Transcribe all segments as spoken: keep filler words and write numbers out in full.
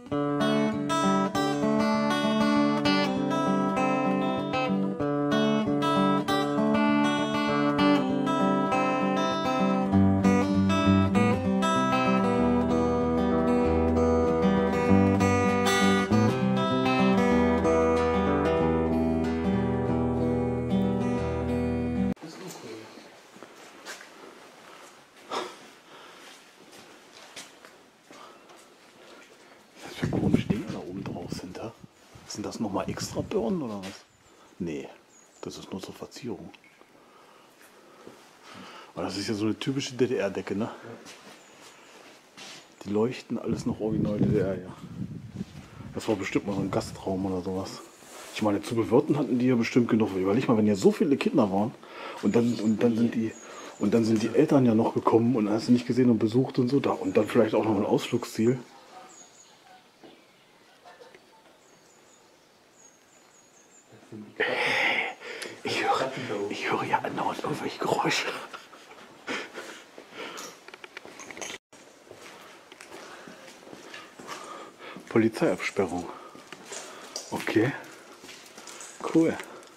Sind das nochmal extra Birnen oder was? Nee, das ist nur zur Verzierung. Aber das ist ja so eine typische D D R-Decke, ne? Die leuchten alles noch original D D R, ja. Das war bestimmt mal so ein Gastraum oder sowas. Ich meine, zu bewirten hatten die ja bestimmt genug. Überleg mal, wenn ja so viele Kinder waren und dann, und dann sind die und dann sind die Eltern ja noch gekommen und hast du nicht gesehen und besucht und so da und dann vielleicht auch noch ein Ausflugsziel. Ich höre, ich höre ja andauernd irgendwelche Geräusche. Polizeiabsperrung. Okay. Cool.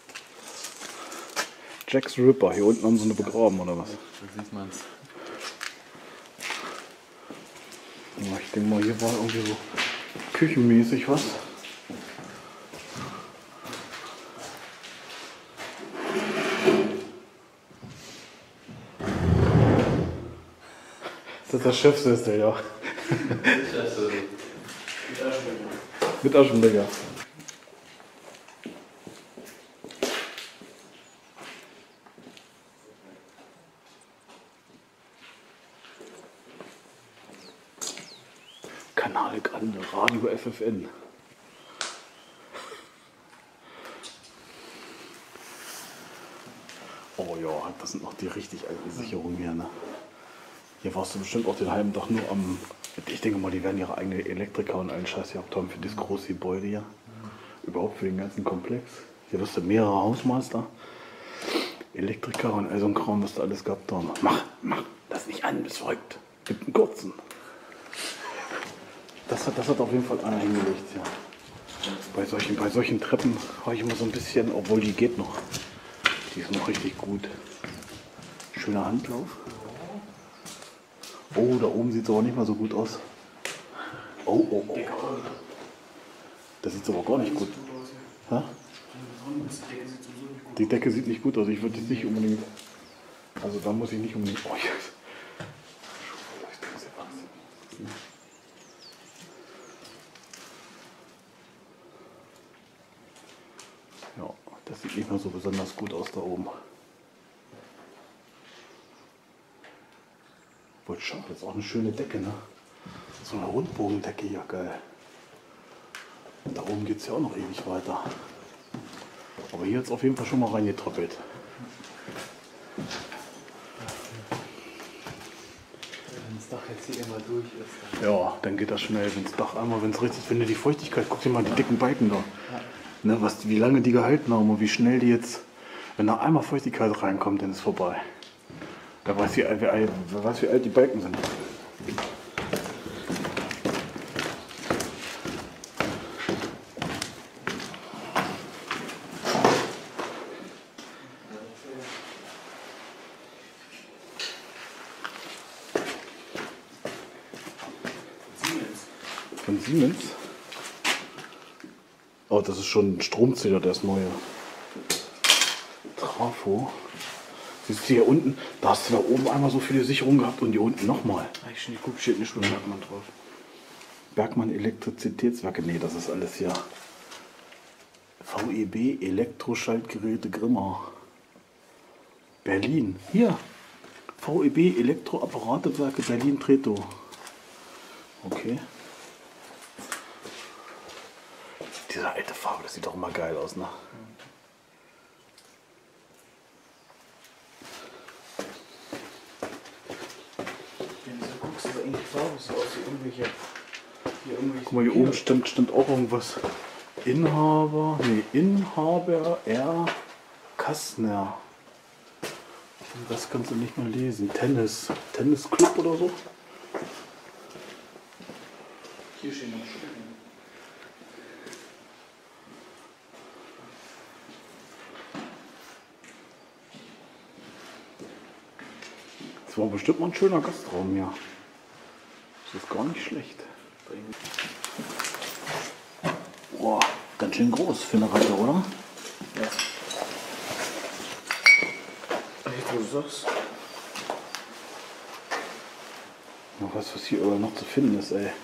Jack's Ripper. Hier unten haben sie eine begraben oder was? So sieht man's. Ja, ich denke mal, hier war irgendwie so küchenmäßig was. Das ist der Chefsessel, ja. Mit Aschenbecher. Kanal Grande, Radio F F N. Oh ja, das sind noch die richtig alten Sicherungen hier, ne? Hier warst du bestimmt auch den halben Tag nur am... Ich denke mal, die werden ihre eigene Elektriker und allen Scheiß gehabt haben für das große Gebäude hier. Überhaupt für den ganzen Komplex. Hier wirst du mehrere Hausmeister, Elektriker und all so ein Kram, was du alles gehabt haben. Mach, mach, das nicht an, bist verrückt. Gibt einen kurzen. Das hat, das hat auf jeden Fall einer hingelegt, ja. Bei solchen, bei solchen Treppen habe ich immer so ein bisschen, obwohl die geht noch. Die ist noch richtig gut. Schöner Handlauf. Oh, da oben sieht es aber nicht mal so gut aus. Oh, oh, oh. Das sieht aber gar nicht gut. Ha? Die Decke sieht nicht gut aus. Ich würde jetzt nicht unbedingt. Also da muss ich nicht unbedingt. Oh, yes. Ja, das sieht nicht mehr so besonders gut aus da oben. Wohl schon, das ist auch eine schöne Decke, ne? So eine Rundbogendecke hier, geil. Da oben geht es ja auch noch ewig weiter. Aber hier hat es auf jeden Fall schon mal reingetröppelt. Wenn das Dach jetzt hier immer durch ist. Ja, dann geht das schnell, wenn das Dach einmal, wenn es richtig, wenn du die Feuchtigkeit, guck dir mal die dicken Balken da. Ja. Ne, was, wie lange die gehalten haben und wie schnell die jetzt, wenn da einmal Feuchtigkeit reinkommt, dann ist es vorbei. Wer weiß, wie, wer, wer weiß, wie alt die Balken sind. Von Siemens? Oh, das ist schon ein Stromzähler, der ist neuer. Trafo. Siehst du hier unten, da hast du da oben einmal so viele Sicherungen gehabt und hier unten nochmal. Ich schon geguckt, steht nicht schon Bergmann drauf. Bergmann Elektrizitätswerke, nee, das ist alles hier. V E B Elektroschaltgeräte Grimmer. Berlin, hier. V E B Elektroapparatewerke Berlin Tretow. Okay. Diese alte Farbe, das sieht doch immer geil aus, ne? So aus wie irgendwelche, hier irgendwelche. Guck mal, hier oben stand, stand auch irgendwas. Inhaber, nee, Inhaber R. Kastner. Das kannst du nicht mehr lesen. Tennis, Tennisclub oder so? Hier stehen noch Stücken. Das war bestimmt mal ein schöner Gastraum hier. Das ist gar nicht schlecht. Boah, ganz schön groß für eine Reihe, oder? Ja. Echt, wo du sagst. Noch was, was hier überall noch zu finden ist, ey.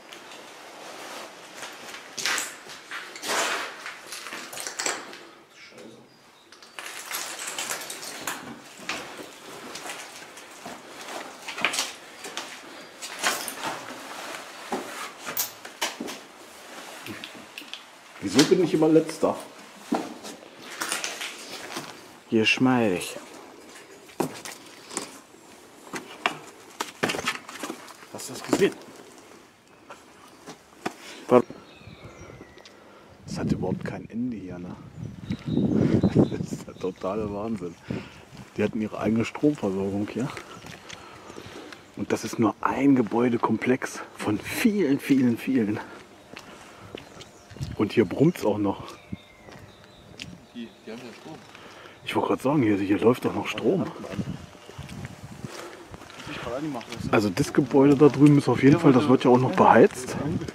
Wieso bin ich immer letzter? Geschmeidig. Hast du das gesehen? Das hat überhaupt kein Ende hier, ne? Das ist der totale Wahnsinn. Die hatten ihre eigene Stromversorgung hier. Und das ist nur ein Gebäudekomplex von vielen, vielen, vielen. Und hier brummt es auch noch. Die, die haben ja Strom. Ich wollte gerade sagen, hier, hier läuft doch noch Strom. Also das Gebäude da drüben ist auf jeden Fall, das wird ja auch noch beheizt.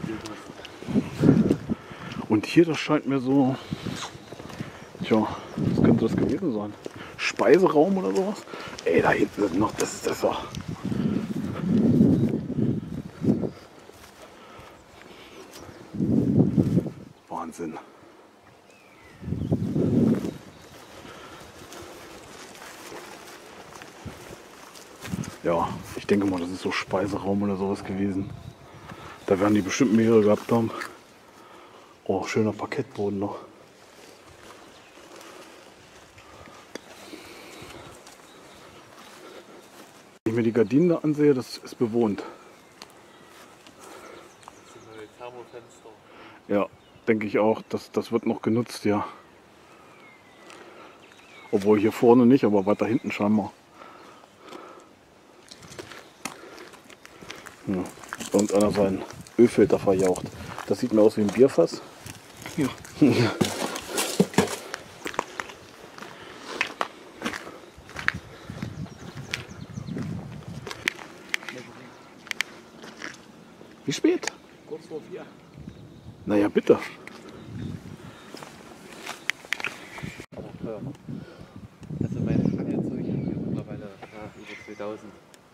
Und hier, das scheint mir so, tja, was könnte das gewesen sein? Speiseraum oder sowas? Ey, da hinten sind noch, das ist das doch. Wahnsinn. Ja, ich denke mal, das ist so Speiseraum oder sowas gewesen. Da werden die bestimmt mehrere gehabt haben. Oh, schöner Parkettboden noch. Wenn ich mir die Gardinen da ansehe, das ist bewohnt. Das sind neue Thermofenster. Ja, denke ich auch. Das, das wird noch genutzt, ja. Obwohl hier vorne nicht, aber weiter hinten scheinbar. Ja, und einer seinen Ölfilter verjaucht. Das sieht mir aus wie ein Bierfass. Ja. Wie spät? Kurz vor vier. Naja, bitte. Also meine Angelzeug hier mittlerweile ja, über zweitausend.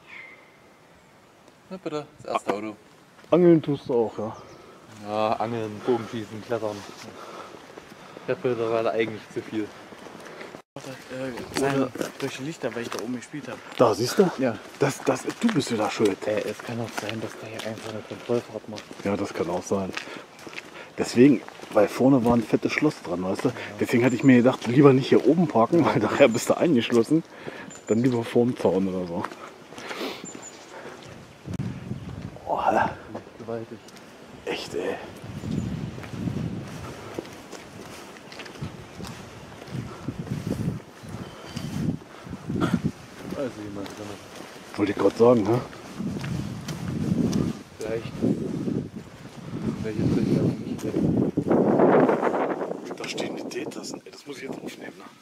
Na bitte, das erste Auto. Angeln tust du auch, ja. Ja, Angeln, Bogenschießen, Klettern. Ich habe mittlerweile eigentlich zu viel. Äh, Nein, durch die Lichter, weil ich da oben gespielt habe. Da, siehst du? Ja. Das, das, du bist wieder schuld. Äh, es kann auch sein, dass der hier einfach eine Kontrollfahrt macht. Ja, das kann auch sein. Deswegen, weil vorne war ein fettes Schloss dran, weißt du? Ja. Deswegen hatte ich mir gedacht, lieber nicht hier oben parken, weil nachher bist du eingeschlossen. Dann lieber vorm Zaun oder so. Oh, gewaltig. echt, ey. Also jemand drin. Wollte ich gerade sagen, ne? Vielleicht. Welches Bild da nicht steht. Da stehen die Teetassen. Ey, das muss ich jetzt aufnehmen, ne?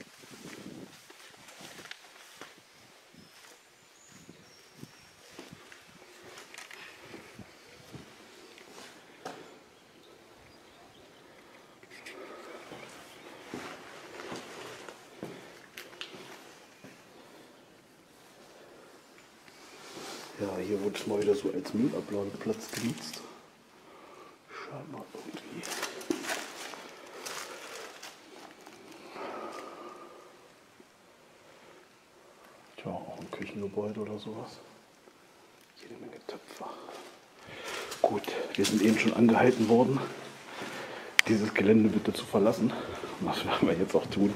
Ja, hier wurde es mal wieder so als Müllabladeplatz genutzt. Scheinbar irgendwie. Tja, auch ein Küchengebäude oder sowas. Jede Menge Töpfe. Gut, wir sind eben schon angehalten worden, dieses Gelände bitte zu verlassen. Das werden wir jetzt auch tun.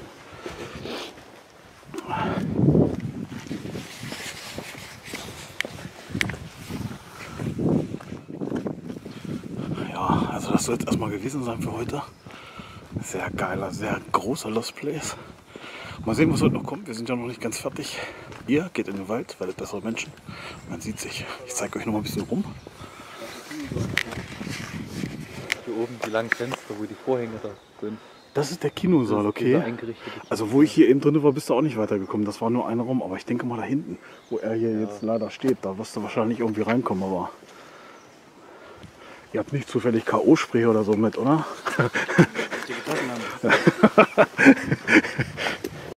Ja, also das soll jetzt erstmal gewesen sein für heute. Sehr geiler, sehr großer Lost Place. Mal sehen, was heute noch kommt. Wir sind ja noch nicht ganz fertig. Ihr geht in den Wald, werdet bessere Menschen. Man sieht sich. Ich zeige euch noch mal ein bisschen rum. Hier oben die langen Fenster, wo die Vorhänge da sind. Das ist der Kinosaal, Dieser okay. eingerichtete Also wo ich hier eben drin war, bist du auch nicht weitergekommen. Das war nur ein Raum, aber ich denke mal da hinten, wo er hier jetzt leider steht, da wirst du wahrscheinlich irgendwie reinkommen, aber ihr habt nicht zufällig K O-Spray oder so mit, oder? Die Gitarren haben.